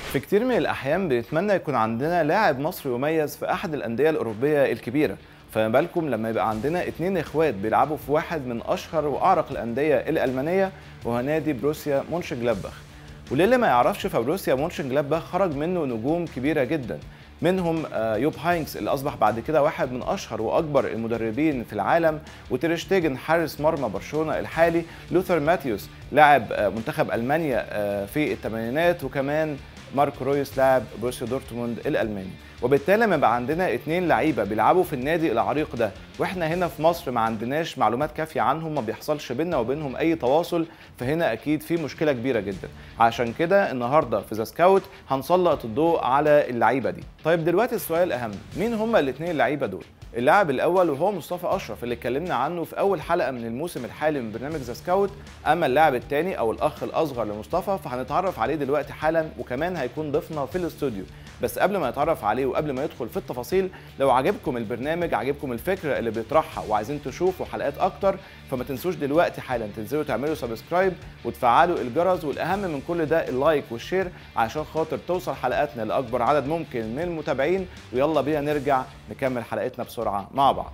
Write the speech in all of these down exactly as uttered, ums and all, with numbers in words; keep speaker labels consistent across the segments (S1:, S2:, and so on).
S1: في كتير من الأحيان بنتمنى يكون عندنا لاعب مصري مميز في أحد الأندية الأوروبية الكبيرة، فما بالكم لما يبقى عندنا اتنين إخوات بيلعبوا في واحد من أشهر وأعرق الأندية الألمانية وهو نادي بروسيا مونشنجلادباخ. وللي ما يعرفش فبروسيا مونشنجلادباخ خرج منه نجوم كبيرة جدا، منهم يوب هاينكس اللي أصبح بعد كده واحد من أشهر وأكبر المدربين في العالم، وتير شتيجن حارس مرمى برشلونة الحالي، لوثر ماتيوس لاعب منتخب ألمانيا في الثمانينات، وكمان ماركو رويس لاعب بروسيا دورتموند الألماني. وبالتالي لما يبقى عندنا اتنين لعيبه بيلعبوا في النادي العريق ده واحنا هنا في مصر ما عندناش معلومات كافيه عنهم، ما بيحصلش بيننا وبينهم اي تواصل، فهنا اكيد في مشكله كبيره جدا. عشان كده النهارده في ذا سكاوت هنسلط الضوء على اللعيبه دي. طيب دلوقتي السؤال الاهم، مين هم الاثنين اللعيبه دول؟ اللاعب الاول وهو مصطفى اشرف اللي اتكلمنا عنه في اول حلقه من الموسم الحالي من برنامج ذا سكاوت. اما اللاعب الثاني او الاخ الاصغر لمصطفى فهنتعرف عليه دلوقتي حالا، وكمان هيكون ضيفنا في الاستوديو. بس قبل ما نتعرف عليه وقبل ما يدخل في التفاصيل، لو عجبكم البرنامج، عجبكم الفكره اللي بيطرحها وعايزين تشوفوا حلقات اكتر، فما تنسوش دلوقتي حالا تنزلوا تعملوا سبسكرايب وتفعلوا الجرس، والاهم من كل ده اللايك والشير عشان خاطر توصل حلقاتنا لاكبر عدد ممكن من المتابعين. ويلا بينا نرجع نكمل حلقتنا بسرعه مع بعض.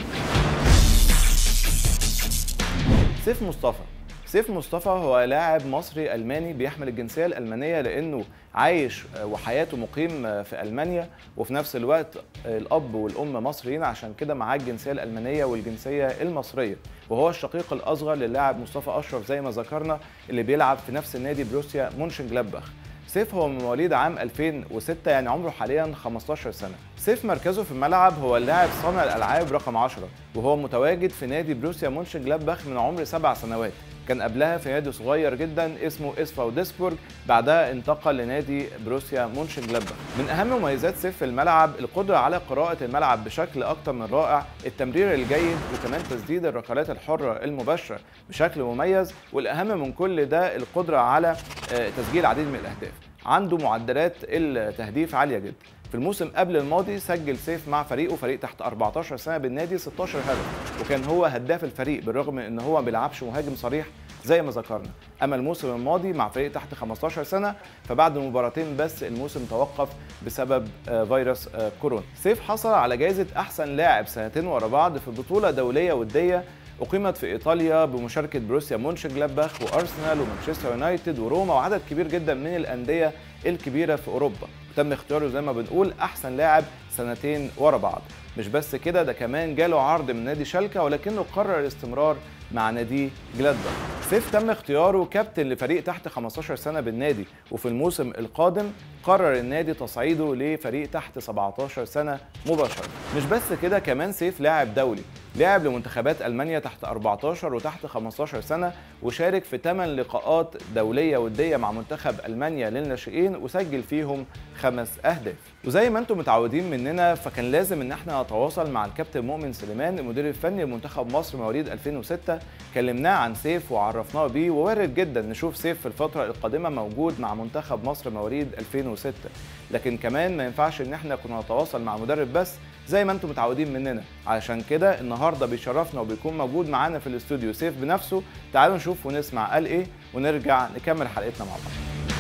S1: سيف مصطفى سيف مصطفى هو لاعب مصري ألماني بيحمل الجنسية الألمانية لأنه عايش وحياته مقيم في ألمانيا، وفي نفس الوقت الأب والأم مصريين، عشان كده معاه الجنسية الألمانية والجنسية المصرية. وهو الشقيق الأصغر للاعب مصطفى أشرف زي ما ذكرنا اللي بيلعب في نفس النادي بروسيا مونشنجلادباخ. سيف هو من مواليد عام ألفين وستة، يعني عمره حاليا خمستاشر سنة. سيف مركزه في الملعب هو اللاعب صانع الألعاب رقم عشرة، وهو متواجد في نادي بروسيا مونشنجلادباخ من عمر سبع سنوات. كان قبلها في نادي صغير جدا اسمه اسفا وديسبورج، بعدها انتقل لنادي بروسيا مونشنجلادباخ. من اهم مميزات سيف في الملعب القدره على قراءه الملعب بشكل اكتر من رائع، التمرير الجيد، وكمان تسديد الركلات الحره المباشره بشكل مميز، والاهم من كل ده القدره على تسجيل العديد من الاهداف. عنده معدلات التهديف عاليه جدا. في الموسم قبل الماضي سجل سيف مع فريقه فريق تحت أربعتاشر سنة بالنادي ستاشر هدف، وكان هو هداف الفريق بالرغم من ان هو ما بيلعبش مهاجم صريح زي ما ذكرنا. اما الموسم الماضي مع فريق تحت خمستاشر سنة فبعد مباراتين بس الموسم توقف بسبب فيروس كورونا. سيف حصل على جائزة احسن لاعب سنتين ورا بعض في بطولة دولية ودية أقيمت في إيطاليا بمشاركة بروسيا مونشنجلادباخ وأرسنال ومانشستر يونايتد وروما وعدد كبير جدا من الأندية الكبيرة في أوروبا. تم اختياره زي ما بنقول أحسن لاعب سنتين ورا بعض. مش بس كده، ده كمان جاله عرض من نادي شالكة ولكنه قرر الاستمرار مع نادي جلادباخ. سيف تم اختياره كابتن لفريق تحت خمستاشر سنة بالنادي، وفي الموسم القادم قرر النادي تصعيده لفريق تحت سبعتاشر سنة مباشرة. مش بس كده، كمان سيف لاعب دولي، لعب لمنتخبات ألمانيا تحت أربعتاشر وتحت خمستاشر سنة، وشارك في ثمان لقاءات دولية ودية مع منتخب ألمانيا للناشئين وسجل فيهم خمس أهداف. وزي ما انتم متعودين مننا فكان لازم ان احنا نتواصل مع الكابتن مؤمن سليمان المدير الفني لمنتخب مصر مواليد ألفين وستة. كلمناه عن سيف وعرفناه بيه، ووارد جدا نشوف سيف في الفترة القادمة موجود مع منتخب مصر مواليد ألفين وستة. لكن كمان ما ينفعش ان احنا كنا نتواصل مع مدرب بس زي ما انتم متعودين مننا، علشان كده النهارده بيشرفنا وبيكون موجود معانا في الاستوديو سيف بنفسه. تعالوا نشوف ونسمع قال ايه ونرجع نكمل حلقتنا مع بعض.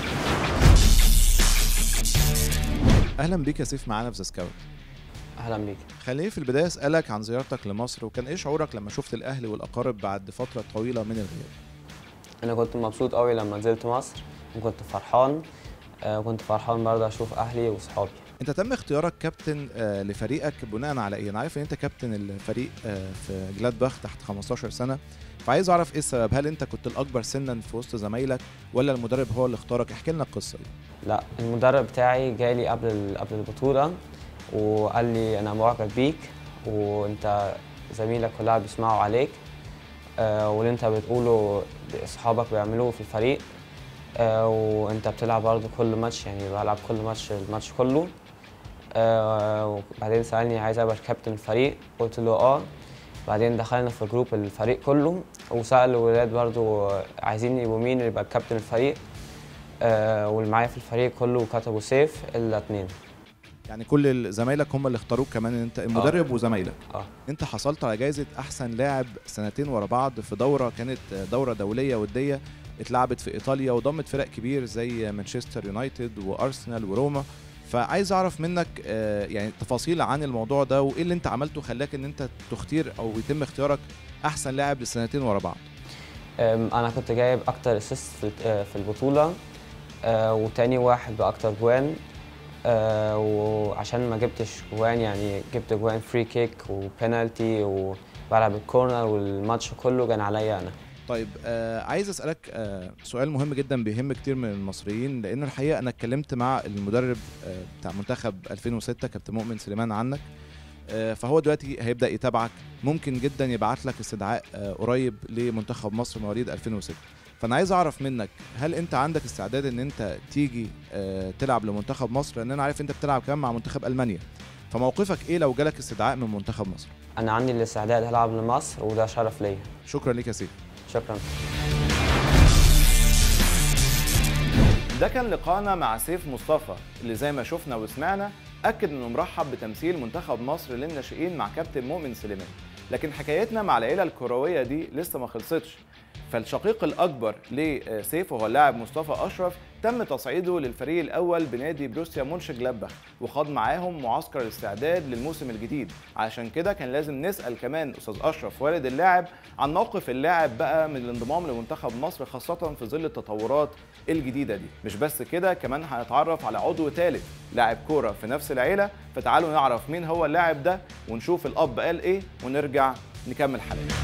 S1: اهلا بيك يا سيف معانا في ذا سكاوت.
S2: اهلا بيك.
S1: خليني في البدايه اسالك عن زيارتك لمصر، وكان ايه شعورك لما شفت الاهل والاقارب بعد فتره طويله من الغياب؟
S2: انا كنت مبسوط قوي لما نزلت مصر وكنت فرحان، وكنت فرحان برضه اشوف اهلي واصحابي.
S1: انت تم اختيارك كابتن لفريقك بناء على ايه؟ انا عارف ان انت كابتن الفريق في جلادباخ تحت خمستاشر سنة، فعايز اعرف ايه السبب. هل انت كنت الاكبر سنا في وسط زمايلك ولا المدرب هو اللي اختارك؟ احكي لنا القصه دي.
S2: لا، المدرب بتاعي جالي قبل قبل البطوله وقال لي انا معجب بيك، وانت زميلك كلها بيسمعوا عليك، آه واللي انت بتقوله اصحابك بيعملوه في الفريق، آه وانت بتلعب برضه كل ماتش، يعني بلعب كل ماتش الماتش كله. آه وبعدين سألني عايز ابقى كابتن الفريق، قلت له اه. بعدين دخلنا في جروب الفريق كله وسأل الولاد برضو عايزين يبقوا مين اللي يبقى كابتن الفريق، آه واللي معايا في الفريق كله كتبوا سيف الا اتنين.
S3: يعني كل زمايلك هم اللي اختاروك كمان، انت المدرب
S2: آه.
S3: وزمايلك.
S2: اه
S3: انت حصلت على جائزه احسن لاعب سنتين ورا بعض في دوره كانت دوره دوليه وديه اتلعبت في ايطاليا وضمت فرق كبير زي مانشستر يونايتد وارسنال وروما. فعايز اعرف منك آه، يعني تفاصيل عن الموضوع ده، وايه اللي انت عملته خلاك ان انت تختير او يتم اختيارك احسن لاعب لسنتين ورا بعض.
S2: أم، انا كنت جايب اكتر اسيست في آه، في البطوله، آه، وتاني واحد باكتر جوان، آه، وعشان ما جبتش جوان يعني جبت جوان فري كيك وبينالتي وبلعب الكورنر، والماتش كله كان عليا انا.
S3: طيب آه عايز اسالك آه سؤال مهم جدا بيهم كتير من المصريين، لان الحقيقه انا اتكلمت مع المدرب آه بتاع منتخب ألفين وستة كابتن مؤمن سليمان عنك، آه فهو دلوقتي هيبدا يتابعك، ممكن جدا يبعت لك استدعاء آه قريب لمنتخب مصر مواليد ألفين وستة. فانا عايز اعرف منك هل انت عندك استعداد ان انت تيجي آه تلعب لمنتخب مصر، لان انا عارف انت بتلعب كمان مع منتخب المانيا، فموقفك ايه لو جالك استدعاء من منتخب مصر؟
S2: انا عندي الاستعداد هلعب لمصر وده شرف ليا.
S3: شكرا ليك يا سيف.
S2: شكرا.
S1: ده كان لقاءنا مع سيف مصطفى اللي زي ما شفنا وسمعنا أكد إنه مرحب بتمثيل منتخب مصر للناشئين مع كابتن مؤمن سليمان. لكن حكايتنا مع العيلة الكروية دي لسه ما خلصتش، فالشقيق الأكبر لسيف وهو اللاعب مصطفى أشرف تم تصعيده للفريق الأول بنادي بروسيا مونشنجلادباخ وخاض معاهم معسكر الاستعداد للموسم الجديد. عشان كده كان لازم نسأل كمان أستاذ أشرف والد اللاعب عن موقف اللاعب بقى من الانضمام لمنتخب مصر، خاصة في ظل التطورات الجديدة دي. مش بس كده، كمان هنتعرف على عضو ثالث لاعب كورة في نفس العيلة، فتعالوا نعرف مين هو اللاعب ده ونشوف الأب قال إيه ونرجع نكمل حلقتنا.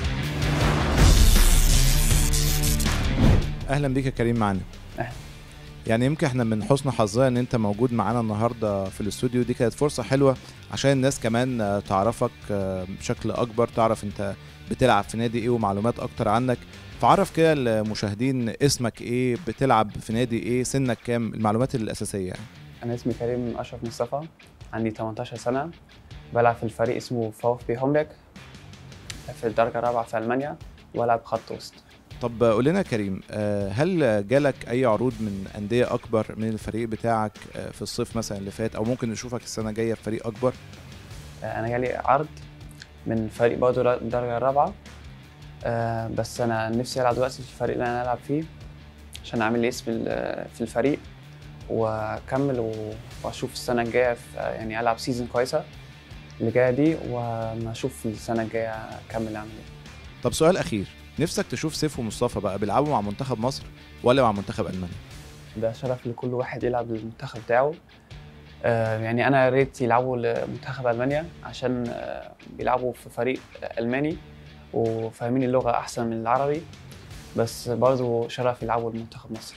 S3: اهلا بيك يا كريم معانا.
S2: أهلا.
S3: يعني يمكن احنا من حسن حظنا ان انت موجود معانا النهارده في الاستوديو، دي كانت فرصه حلوه عشان الناس كمان تعرفك بشكل اكبر، تعرف انت بتلعب في نادي ايه ومعلومات اكتر عنك. فعرف كده المشاهدين اسمك ايه، بتلعب في نادي ايه، سنك كام، المعلومات الاساسيه يعني.
S4: أنا اسمي كريم أشرف مصطفى، عندي تمنتاشر سنة، بلعب في الفريق اسمه VfB هومبرج في الدرجة الرابعة في ألمانيا، وألعب خط وسط.
S3: طب قول لنا يا كريم، هل جالك اي عروض من انديه اكبر من الفريق بتاعك في الصيف مثلا اللي فات، او ممكن نشوفك السنه الجايه في فريق اكبر؟
S4: أنا جالي عرض من فريق برضه الدرجة الرابعة، بس أنا نفسي ألعب دلوقتي في الفريق اللي أنا ألعب فيه عشان أعمل لي اسم في الفريق وأكمل وأشوف السنة الجاية يعني ألعب سيزون كويسة اللي جاية دي، وما أشوف السنة الجاية أكمل أعمل إيه.
S3: طب سؤال أخير، نفسك تشوف سيف ومصطفى بقى بيلعبوا مع منتخب مصر ولا مع منتخب ألمانيا؟
S4: ده شرف لكل واحد يلعب للمنتخب بتاعه. آه يعني أنا يا ريت يلعبوا لمنتخب ألمانيا عشان آه بيلعبوا في فريق ألماني وفاهمين اللغة أحسن من العربي، بس برضه شرف يلعبوا لمنتخب مصر.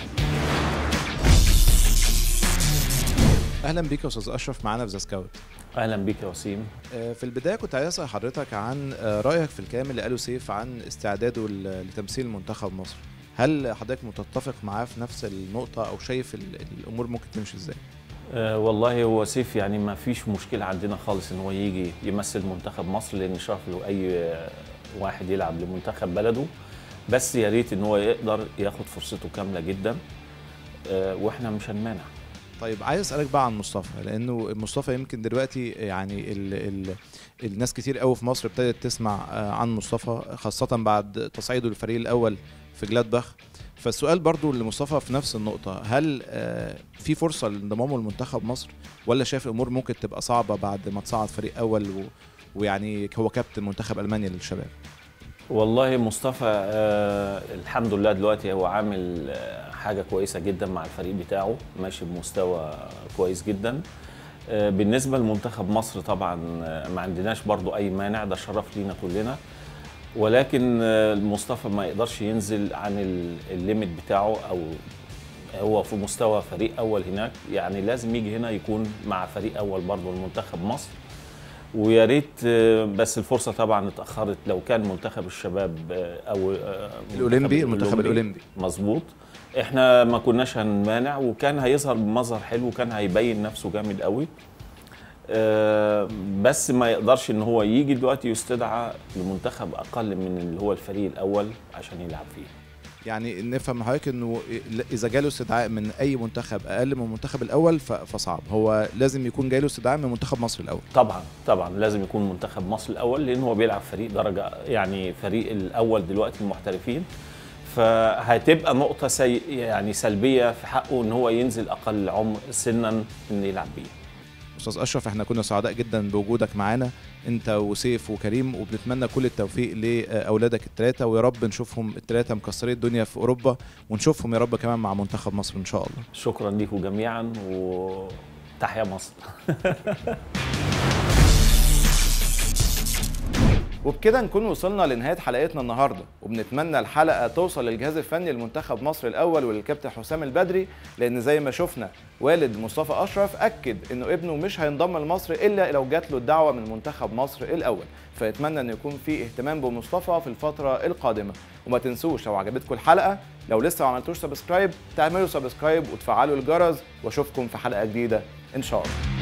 S3: اهلا بيك يا استاذ اشرف معانا في ذا سكاوت.
S5: اهلا بيك يا وسيم.
S3: في البدايه كنت عايز اسال حضرتك عن رايك في الكلام اللي قاله سيف عن استعداده لتمثيل منتخب مصر. هل حضرتك متفق معاه في نفس النقطه، او شايف الامور ممكن تمشي ازاي؟
S5: أه والله هو سيف يعني ما فيش مشكله عندنا خالص ان هو يجي يمثل منتخب مصر، لان شرف له اي واحد يلعب لمنتخب بلده، بس يا ريت ان هو يقدر ياخد فرصته كامله جدا، أه واحنا مش هنمانع.
S3: طيب عايز اسالك بقى عن مصطفى، لانه مصطفى يمكن دلوقتي يعني ال ال الناس كتير قوي في مصر ابتدت تسمع عن مصطفى، خاصه بعد تصعيده للفريق الاول في جلادباخ. فالسؤال برضو لمصطفى في نفس النقطه، هل في فرصه لانضمامه لمنتخب مصر، ولا شايف الامور ممكن تبقى صعبه بعد ما تصعد فريق اول ويعني هو كابتن منتخب المانيا للشباب؟
S5: والله مصطفى آه الحمد لله دلوقتي هو عامل آه حاجة كويسة جدا مع الفريق بتاعه، ماشي بمستوى كويس جدا. آه بالنسبة لمنتخب مصر طبعا آه ما عندناش برضو أي مانع، ده شرف لينا كلنا، ولكن آه مصطفى ما يقدرش ينزل عن الليميت بتاعه، أو هو في مستوى فريق أول هناك، يعني لازم يجي هنا يكون مع فريق أول برضو لمنتخب مصر. ويا ريت بس الفرصه طبعا اتاخرت، لو كان منتخب الشباب او
S3: الاولمبي المنتخب الاولمبي
S5: مظبوط احنا ما كناش هنمانع، وكان هيظهر بمظهر حلو وكان هيبين نفسه جامد قوي، بس ما يقدرش ان هو يجي دلوقتي يستدعى لمنتخب اقل من اللي هو الفريق الاول عشان يلعب فيه.
S3: يعني نفهم من حضرتك انه اذا جاله استدعاء من اي منتخب اقل من المنتخب الاول فصعب، هو لازم يكون جاله استدعاء من منتخب مصر الاول.
S5: طبعا طبعا لازم يكون منتخب مصر الاول، لان هو بيلعب فريق درجه، يعني فريق الاول دلوقتي المحترفين، فهتبقى نقطه سي يعني سلبيه في حقه ان هو ينزل اقل عمر سنا ان يلعب بيه.
S3: استاذ اشرف، احنا كنا سعداء جدا بوجودك معانا انت وسيف وكريم، وبنتمنى كل التوفيق لاولادك الثلاثه، ويا رب نشوفهم الثلاثه مكسرين الدنيا في اوروبا، ونشوفهم يا رب كمان مع منتخب مصر ان شاء الله.
S5: شكرا ليكم جميعا وتحيا مصر.
S1: وبكده نكون وصلنا لنهاية حلقتنا النهاردة، وبنتمنى الحلقة توصل للجهاز الفني لمنتخب مصر الأول وللكابتن حسام البدري، لأن زي ما شفنا والد مصطفى أشرف أكد إنه ابنه مش هينضم لمصر إلا لو جات له الدعوة من منتخب مصر الأول، فيتمنى إن يكون في اهتمام بمصطفى في الفترة القادمة. وما تنسوش لو عجبتكم الحلقة، لو لسه ما عملتوش سبسكرايب تعملوا سبسكرايب وتفعلوا الجرس، واشوفكم في حلقة جديدة إن شاء الله.